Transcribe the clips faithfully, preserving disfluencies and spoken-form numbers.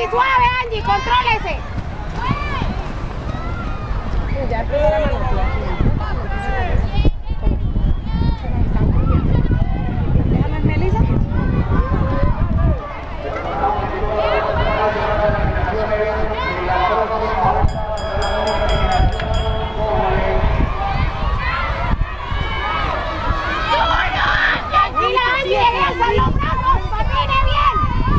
Angie, suave, Angie, contrólese. Ya pegó la mano. Déjame, Melissa. Tranquila, Angie, alza los brazos, patine bien.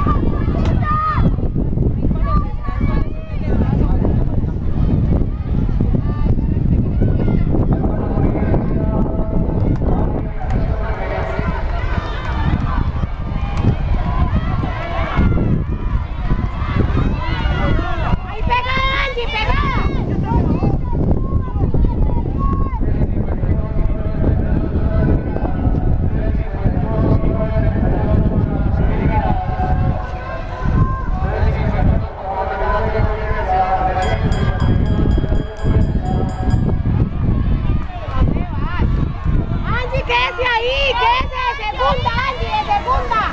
Quédese ahí, quédese de segunda, Angie, de segunda.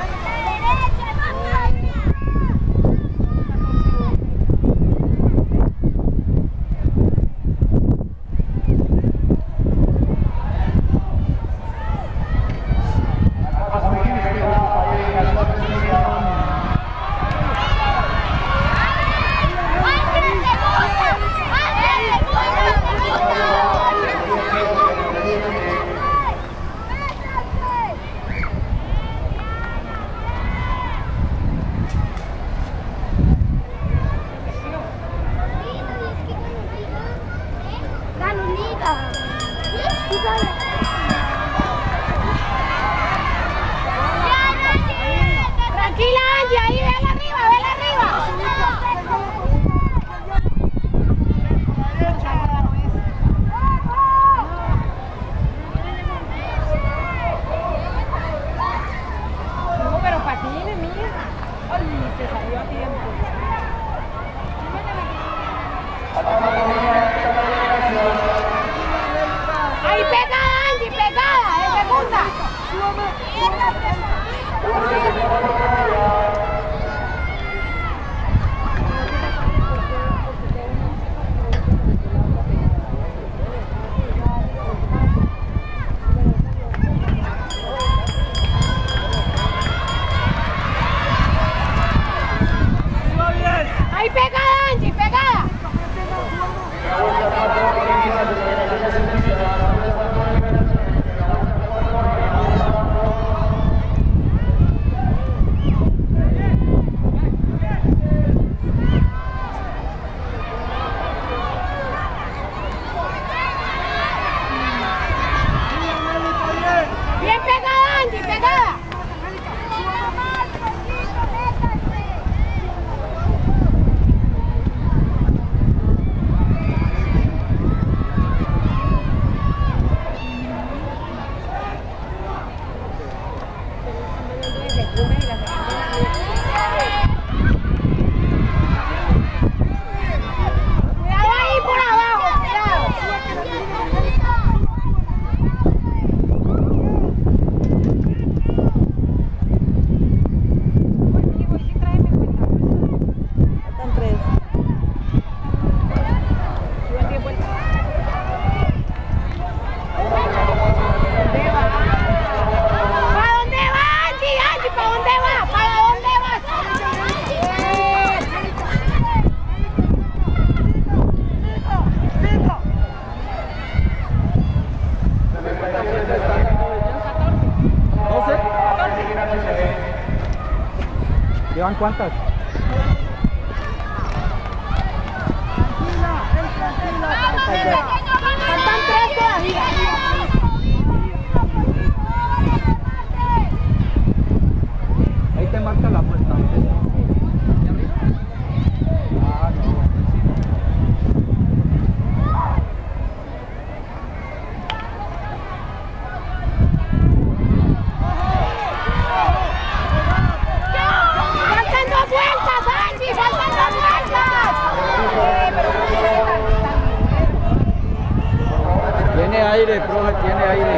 Tranquila, Angie, ahí, vela arriba, vela arriba. No, pero patine, mira. Ay, se salió a tiempo. Ahí pegada, Angie, pegada, de segunda. Ahí pegada, Angie, pegada. Bien pegada, Angie, pegada. Cuidado ahí por abajo, cuidado. Faltan tres. ¿Para dónde va, Angie? Angie, ¿para dónde va? ¿Para dónde vas? doce. ¿Llevan cuántas? Faltan tres todavía. Ahí te marca la vuelta. Ah, no. Faltan dos vueltas, Angie, faltan dos vueltas. Tiene aire, profe, tiene aire.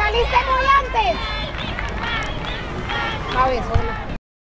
saliste muy antes. Cabezona.